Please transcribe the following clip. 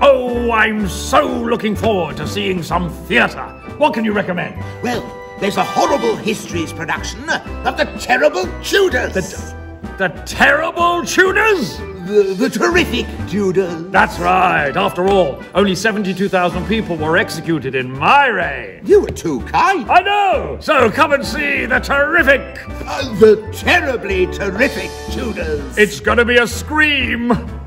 Oh, I'm so looking forward to seeing some theatre. What can you recommend? Well, there's a horrible Histories production of the Terrible Tudors. The Terrible Tudors? The terrific Tudors. That's right. After all, only 72,000 people were executed in my reign. You were too kind. I know! So come and see the terrific... The terribly terrific Tudors. It's gonna be a scream.